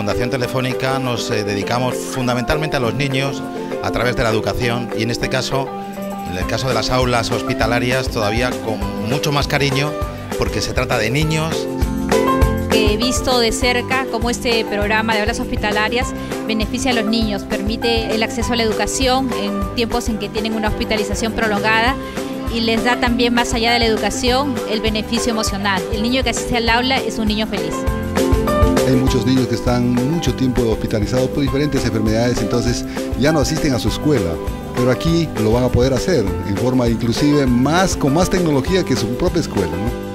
Fundación Telefónica nos dedicamos fundamentalmente a los niños a través de la educación y en este caso, en el caso de las aulas hospitalarias, todavía con mucho más cariño porque se trata de niños. He visto de cerca cómo este programa de aulas hospitalarias beneficia a los niños, permite el acceso a la educación en tiempos en que tienen una hospitalización prolongada y les da también, más allá de la educación, el beneficio emocional. El niño que asiste al aula es un niño feliz. Hay muchos niños que están mucho tiempo hospitalizados por diferentes enfermedades, entonces ya no asisten a su escuela, pero aquí lo van a poder hacer en forma inclusive con más tecnología que su propia escuela, ¿no?